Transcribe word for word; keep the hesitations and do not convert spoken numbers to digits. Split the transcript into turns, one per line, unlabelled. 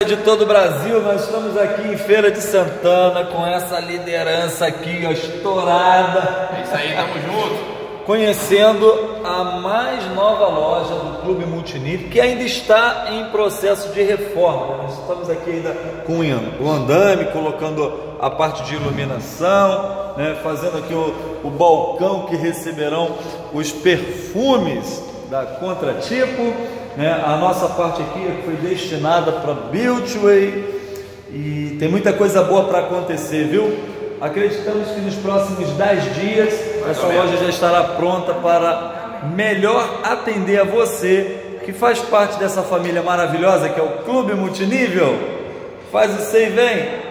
De todo o Brasil, nós estamos aqui em Feira de Santana com essa liderança aqui, ó, estourada.
É isso aí, tamo junto.
Conhecendo a mais nova loja do Clube Multinível, que ainda está em processo de reforma. Nós estamos aqui ainda com o andame, colocando a parte de iluminação, né, fazendo aqui o, o balcão que receberão os perfumes da Contratipo. Né, a nossa parte aqui foi destinada para Beautyway e tem muita coisa boa para acontecer, viu? Acreditamos que nos próximos dez dias essa loja já estará pronta para melhor atender a você que faz parte dessa família maravilhosa que é o Clube Multinível. Faz isso aí, vem!